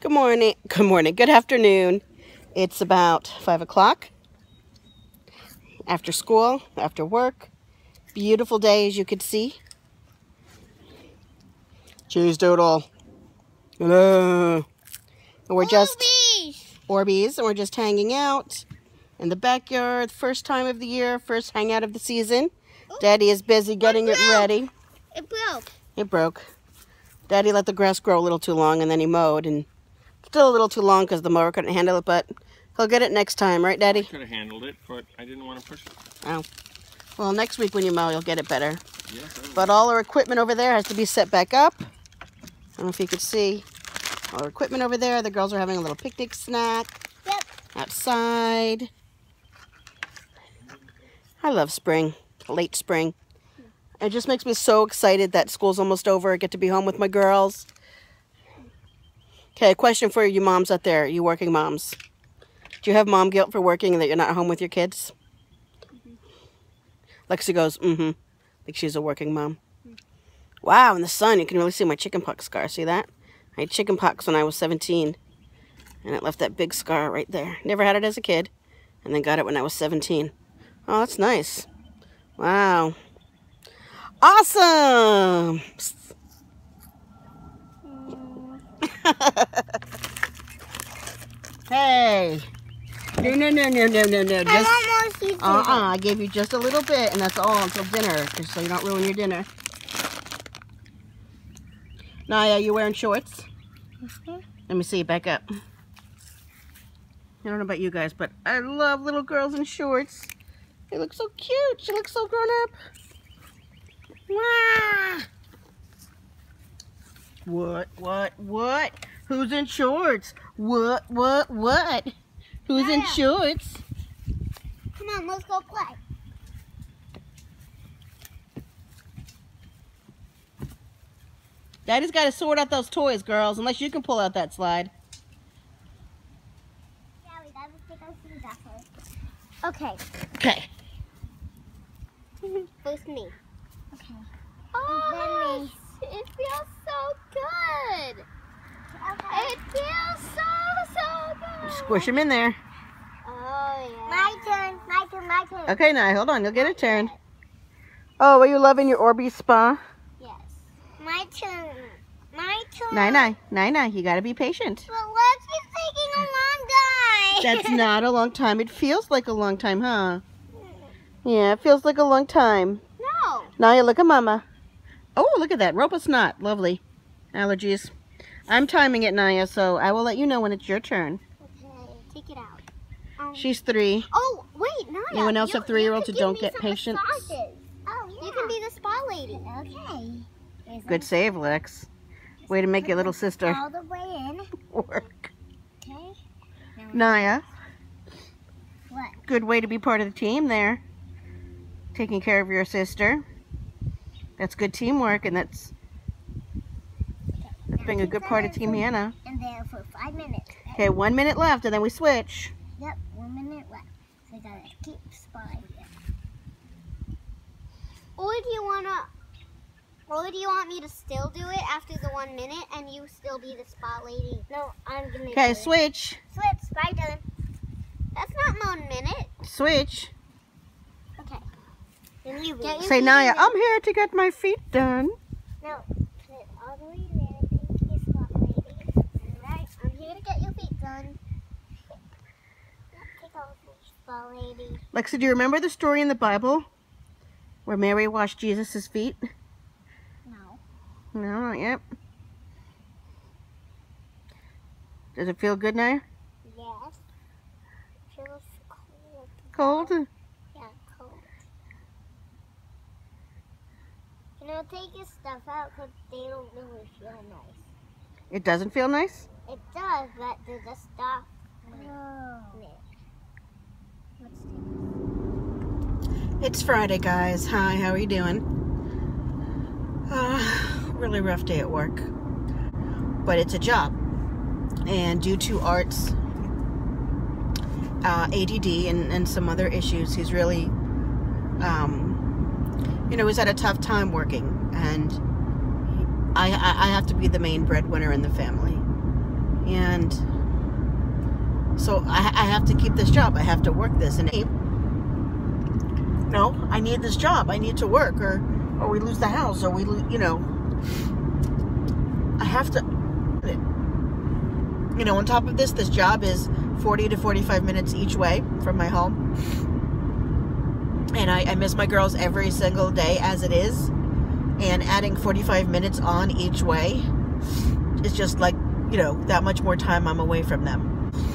Good morning. Good morning. Good afternoon. It's about 5 o'clock. After school, after work. Beautiful day, as you could see. Cheese doodle. Hello. And we're just Orbeez, and we're just hanging out in the backyard. First time of the year, first hangout of the season. Daddy is busy getting it ready. It broke. It broke. Daddy let the grass grow a little too long, and then he mowed, and still a little too long because the mower couldn't handle it, but he'll get it next time, right, Daddy? I could have handled it, but I didn't want to push it. Oh. Well, next week when you mow, you'll get it better. Yes, But all our equipment over there has to be set back up. I don't know if you could see. All our equipment over there. The girls are having a little picnic snack. Yep. Outside. I love spring. Late spring. It just makes me so excited that school's almost over. I get to be home with my girls. Okay, a question for you moms out there, you working moms. Do you have mom guilt for working and that you're not home with your kids? Lexi goes, like she's a working mom. Wow, in the sun, you can really see my chickenpox scar. See that? I had chickenpox when I was 17. And it left that big scar right there. Never had it as a kid. And then got it when I was 17. Oh, that's nice. Wow. Awesome! Hey. No. Just, I gave you just a little bit, and that's all until dinner, just so you don't ruin your dinner. Naya, you wearing shorts? Let me see you back up. I don't know about you guys, but I love little girls in shorts. They look so cute. She looks so grown up. Wow. What? Who's in shorts? What? Who's in shorts? Come on, let's go play. Daddy's got to sort out those toys, girls, unless you can pull out that slide. Yeah, we gotta take our shoes off. Okay. Okay. First me. Okay. Oh, it feels so good. Okay. It feels so good. Squish them in there. Oh, yeah. My turn. Okay, now, hold on. You'll get a turn. Oh, are you loving your Orbeez spa? Yes. My turn. Naya, you got to be patient. But Lexi's taking a long time. That's not a long time. It feels like a long time, huh? Yeah, it feels like a long time. No. Naya, look at Mama. Oh, look at that. Rope of snot. Lovely. Allergies. I'm timing it, Naya, so I will let you know when it's your turn. Okay, take it out. She's 3. Oh, wait, Naya. Anyone else have 3-year-olds who don't get patience? Oh, yeah. You can be the spa lady. Okay. Good save, Lex. Way to make your little sister all the way in. work. Okay. Naya. What? Good way to be part of the team there. Taking care of your sister. That's good teamwork, and that's being a good part of Team Hannah. And there for 5 minutes. Okay, 1 minute left, and then we switch. Yep, 1 minute left. So I gotta keep spotting it. Or do you want me to still do it after the 1 minute and you still be the spot lady? No, I'm gonna. Okay, switch. Switch, right done. That's not 1 minute. Switch. Okay. Then you say, Naya, I'm here to get my feet done. No, put it all the way there. Thank you, spot lady. Alright, I'm here to get your feet done. Take off my spot lady. Lexi, do you remember the story in the Bible where Mary washed Jesus' feet? No. No, not yet. Does it feel good, Naya? Yes. It feels cold. Cold? Yeah, cold. You know, take your stuff out because they don't really feel nice. It doesn't feel nice? It does, but there's the stuff. It's Friday, guys. Hi, how are you doing? Really rough day at work. But it's a job. And due to Art's ADD and some other issues, he's really, he's had a tough time working. And I have to be the main breadwinner in the family. And so I have to keep this job. I have to work this. And no, I need this job. I need to work, or we lose the house, or we lose, you know. I have to, you know, on top of this job is 40 to 45 minutes each way from my home. And I miss my girls every single day as it is. And adding 45 minutes on each way is just like, you know, that much more time I'm away from them.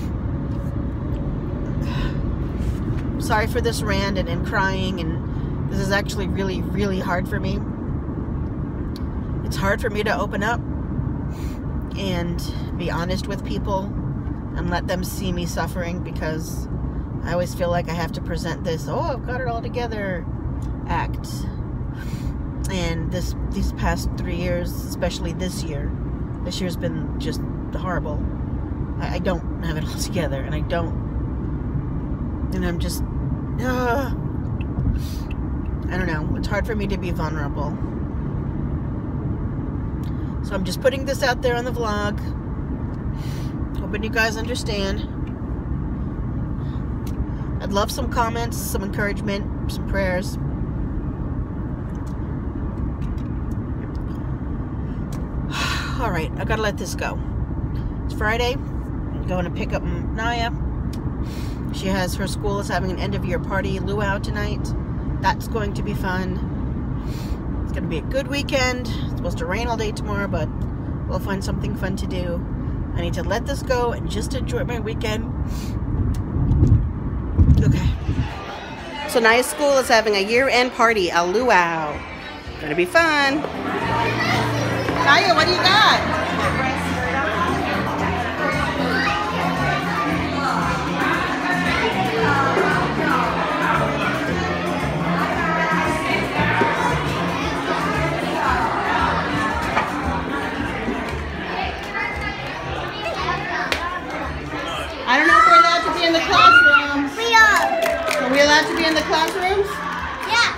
Sorry for this rant and crying, and this is actually really, really hard for me. It's hard for me to open up and be honest with people and let them see me suffering, because I always feel like I have to present this, oh, I've got it all together act. And these past 3 years, especially this year's been just horrible. I don't have it all together, and I'm just, I don't know, it's hard for me to be vulnerable. So I'm just putting this out there on the vlog, hoping you guys understand. I'd love some comments, some encouragement, some prayers. All right, I gotta let this go. It's Friday. I'm going to pick up Naya. She has, her school is having an end of year party, luau tonight. That's going to be fun. It's gonna be a good weekend. It's supposed to rain all day tomorrow, but we'll find something fun to do. I need to let this go and just enjoy my weekend. Okay. So Naya's school is having a year-end party, a luau. Gonna be fun. Naya, what do you got? I don't know if we're allowed to be in the classrooms. We are. Are we allowed to be in the classrooms? Yeah.